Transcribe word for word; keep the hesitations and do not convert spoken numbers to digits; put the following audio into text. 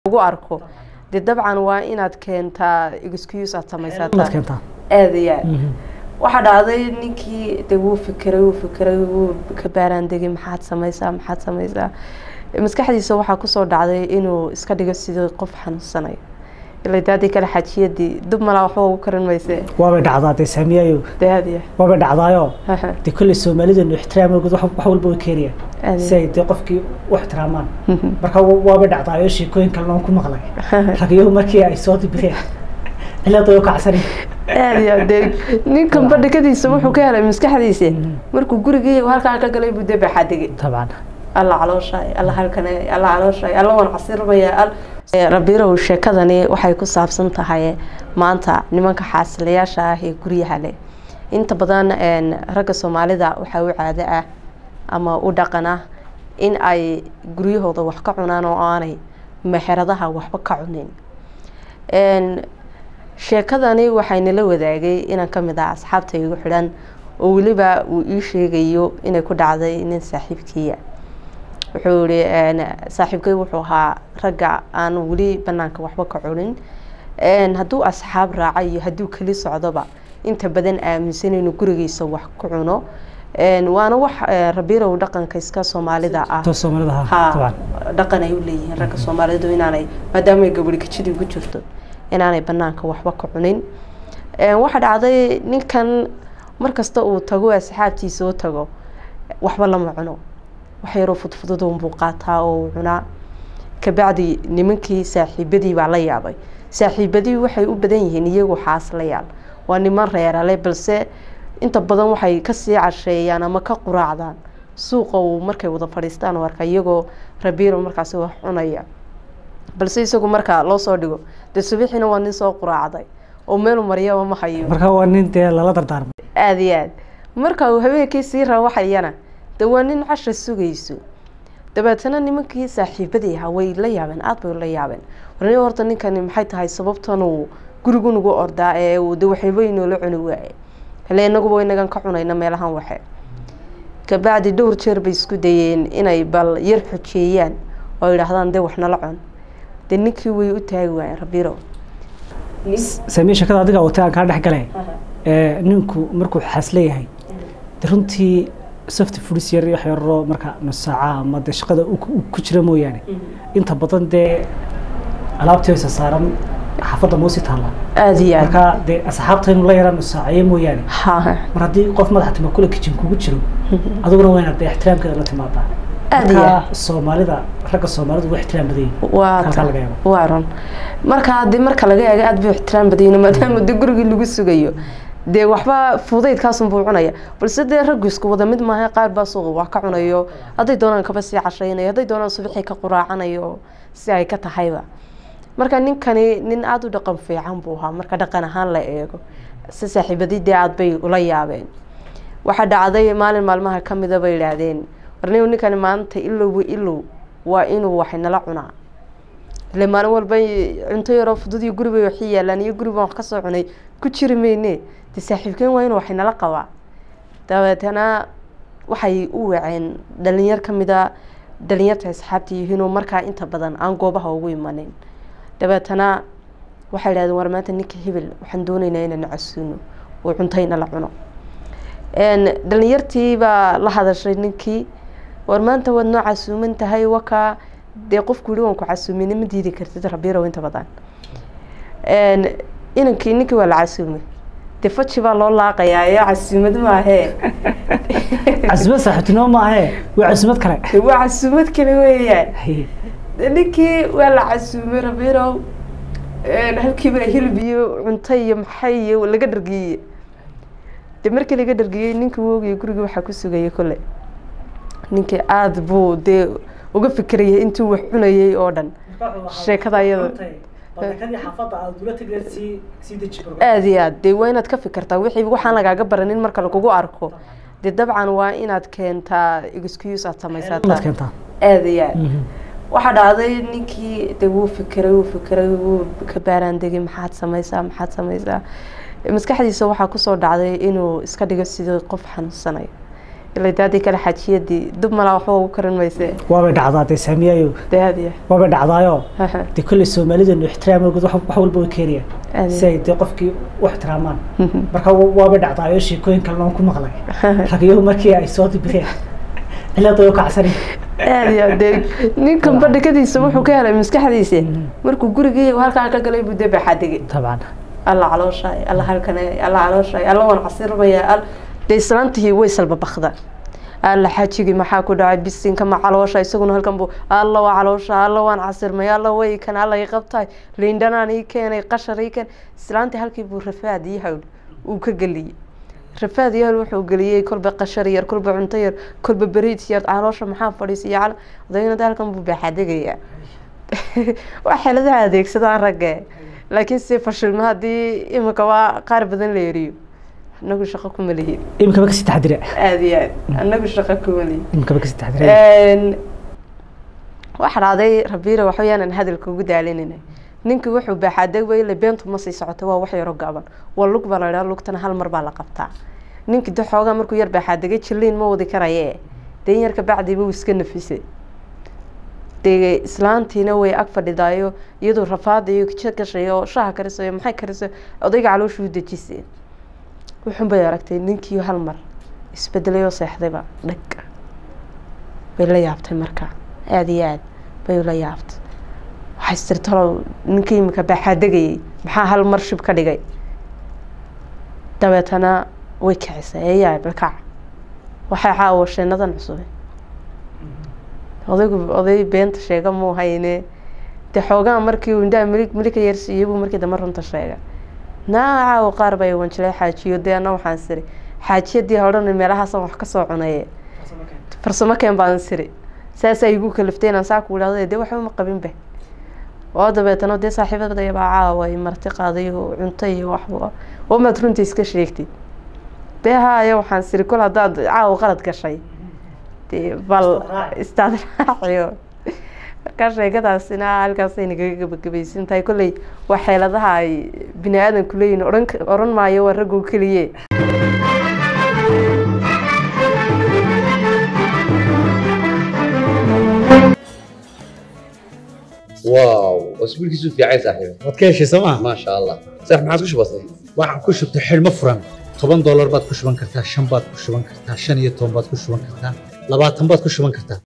ugu arko de dabcan waa inaad keentaa excuse aad samaysataa keentaa aadaya waxa dhacday ninkii de wuu fikiray wuu fikiray wuu ka baaraan degay maxaad samaysaa maxaad samaysaa maskaxdiisa waxa ku soo dhacday inuu iska dhigo sidii qof xanuunsanay ilaa daadii kala xajiyadii dib mala wax ugu karin mayse waaba dhacdaa de saamiyayo daadiya waaba dhacdaayo de kulli Soomaalidu ixtiraamooda wax wax walba way keenayaan say de qofkii wax ixtiraamaan marka waaba dhacdaayo sheekooyin kale oo ku maqlay ragiyo markii ay soo dibireen cilada oo kacsan aadiya de ninkan badhigadiisa wuxuu ka helay maskaxdiisa markuu gurigii halka ka galay buu dib xadigay taban الله على شيء الله هالكني الله على شيء الله ونعصير بيا ربيرو sheekadani waxay ku saabsan tahay maanta nimanka xaasilayaasha ah ee guriyaha leh inta badan een ragga Soomaalida waxa uu caado ah ama u dhaqana in ay guriyahooda wax ka cunaan oo aanay meheradaha waxba ka cunin een sheekadani waxay nala wadaagay inaan kamid ah asxaabta igu xidhan oo waliba uu ii sheegayo inay ku dhacday nin saaxiibkiisa wuxuu yiri saaxiibkay wuxuu ahaa ragga aan wali banaanka waxba ka cunin een haduu asxaab raacay haduu kali socdoba inta badan aaminsan inuu gurigiisa wax ku cuno een waana wax rabiirow dhaqanka iska Soomaalida ah Soomaalida taban dhaqan ay u leeyihiin ragga Soomaalidu inaanay maadaama ay gabadhi kicidi ugu jirto inaanay banaanka waxba ka cunin een waxa dhacday ninkan markasta uu tago asxaabtiisa oo tago waxba lama cuno waxyaro fudfudud oo muuqata oo cuna ka bacdi nimankii saaxiibadii baa la yaabay saaxiibadii waxay u badan yihiin iyagu xaaslayaal waa niman reerale balse inta badan waxay ka sii casheeyaan ama ka quraacdaan suuqa oo markay wada fadhiistaan warka iyagoo rabiiro markaas wax cunaya balse isagu marka loo soo dhigo de subaxina waa nin soo quraacday oo meel mariyo ma hayo marka waa nin de lala dardaarmay aad iyo aad marka uu habeenkii sii raawaxayana dawaanin casho sugayso dabeetana nimankii saaxiibadii ahaa way la yaabeen aad bay la yaabeen warnay horta ninkani maxay tahay sababtan uu gurigu nugu ordaa ee uu de waxayba inoo la cuni waayay hale inagu way nagan ka cunayna meelahan waxe ka bacdi dhowr jeer bay isku dayeen inay bal yar xujeeyaan oo yiraahdaan de waxna la cun de ninkii way u taagi waayeen rabiiro saamiye shakada adiga oo taan ka dhex galay ee ninku markuu xasleeyahay runtii safti fulis yar wax yar marka nus saaca ama de shaqada ku jira mooyaane inta badan de alaabtiisa saaran xafada moosi taala aadiya marka de asxaabta inuu la yaraan nus saaca mooyaane ha mar hadii qof madax timo kula kitchen kugu jiro adiguna waa inaad ixtiraamkeeda la timaada aadiya Soomaalida ragga Soomaalidu wax ixtiraam badan waa waa ran marka hadii marka laga eego aad bay ixtiraam badan maadaama de guriga lagu sugayo de waxba fuudeydkaas buu cunaya balse de rag isku wada mid maaha qaar baa suuq wax ka cunayo haday doonaan ka basi cashaynayo haday doonaan subaxii ka quraacanayo si ay ka tahayba marka ninkani nin aad u dhaqan fiican buu ahaa marka dhaqan ahaan la eego si saaxiibadii de aad bay ula yaabeen waxa dhacday maalin maalmaha kamida bay yiraahdeen warnay ninkani maanta illow illow waa inuu wax nala cunaa le maalin walba cunto yar oo fudud iyo guriga wax yeelan iyo guriga wax ka soo cunay ku jirmeene de saaxiibkeen waa inuu wax nala qabaa dabeetana waxay u waceen dhalinyar kamida dhalinyarta asxaabtii yihiin oo marka inta badan aan goobaha ugu imanin dabeetana waxay yiraahdeen war maanta ninka hibil waxaan doonaynaa inaan casuuno oo cuntayna la cuno een dhalinyartii baa la hadashay ninkii war maanta wad noo casuuman tahay waka de qofku waan ku casuumin ma diidi kartid rabiiro inta badan een inankii ninkii waa la casuumay de fachi baa loo laaqayaa ya casuumad ma ahe casuumad saxtino ma ahe waa casuumad kale waa casuumad kale weeyaan ninkii waa la casuumay rabiiro een halkii baa hilbiyo cunto iyo maxay iyo laga dhargiyay de markii laga dhargiyay ninkii woogay guriga waxa ku sugayay kale ninkii aad buu de uga fikirayay intuu wax cunayay oo dhan sheekada iyada badakadii xafada aad dula tagreersi si dejiyo aad iyo aad de waa inaad ka fikirtaa wixii waxaan lagaaga baranin marka lagu arko de dabcan waa inaad keentaa excuse aad samaysataa aad iyo aad waxa dhacday ninkii de wuu fikiray wuu fikiray wuu ka baaraan degay maxaad samaysaa maxaad samaysaa maskaxdiisa waxa ku soo dhacday inuu iska dhigo sidii qof xanuunsanay ilaa daadii kala xajiyadii dub malaa waxba ugu karin mayse waaba dhacdaatay saamiyayo daadiya waaba dhacdaayo de kulli Soomaalida inuu ixtiraamooda wax wax walba way keenayaan sayid qofkii wax ixtiraamaan marka waaba dhacdaayo sheekooyin kale oo ku maqlay ragiyo markii ay soo dibireen ilaa doo kacsanay aadiya de ninkan badhigadiisa wuxuu ka helay maskaxdiisa markuu guriga halka ka galay buu daba xadigay taban alla calooshay alla halkan alla calooshay alla wan casirmaya deeslaantii way salba baxda alla xajigi maxaa ku dhacay bisinka ma caloosha isaguna halkan buu alla waa caloosha alla waan casirmay alla way kan alla ay qabtay liindanaani keenay qashari kan islaantii halkii buu rafaad yahay uu ka galiyay rafaad yahay wuxuu galiyay kolba qashari yar kolba cunto yar kolba bariid yar caloosha maxaa fadhiisay cal dadayna halkan buu baaxadagaya waxa la adeegsadaan ragga laakiin si fashilma hadii imika waa qaar badan la yariyo anagu shaqo kuma leeyahay imka ka sii taxadira aad iyo aad anagu shaqo kuma leeyahay imka ka sii taxadira een waxa raaday rabiira waxa yaan hadalka ugu daalinayna ninka wuxuu baaxaday way la beentu ma sii socoto waa wax yar gaaban waa lug balaadha lugtana hal mar baa la qabtaa ninka daxooga markuu yar baaxaday jilin ma wadi karayee deen yar ka bacdi buu iska nafisay de islaantiina way ag fadhidaayo iyadoo rafaadayo ka gashayo shaha karisayo maxay kariso odayga calooshu dajisay wuxuu bay aragtay ninkii hal mar isbedelay oo seexdayba dhag bay la yaabtay marka aad iyo aad bay la yaabtay waxay istirtalo ninkii imka baaxadagay maxaa hal mar shib ka dhigay dabeetana way kacisay ayaa balka waxay caawashay nadan cusub odaygu oday beenta sheega muu hayne de xoogaa markii uu indaa milig milig yarsiiyay buu markii damar runta sheega naa oo qaar bay wanjilay xaajiyo deena waxaan siri xaajiyadii horan meelahaas wax ka soo cunay farsamo keen baan siri saas ay ugu kaliftay aan saa ku waladay de waxa ma qabin ba oo dabeetana de saaxiibada ay baa way marti qaaday oo cunto iyo waxba oo ma runtii iska sheegtay beeha waxaan siri kul hadaad caaw qalad gashay bal istaad raaciyo marka sheegadaasina halkaas ay naga gabagabaysan tahay kulay waxeeladaha ay bini'aadanku leeyihiin oran oran maayo waa rag oo kaliye واو اسبوع كيسو في عايز صاحبي wadkeeshi sama ما شاء الله صح ما عاد كش بسيط waxaan ku shubtay xilmo furan toban dollar baad ku shuban kartaa shan baad ku shuban kartaa shan iyo toban baad ku shuban kartaa labaatan baad ku shuban kartaa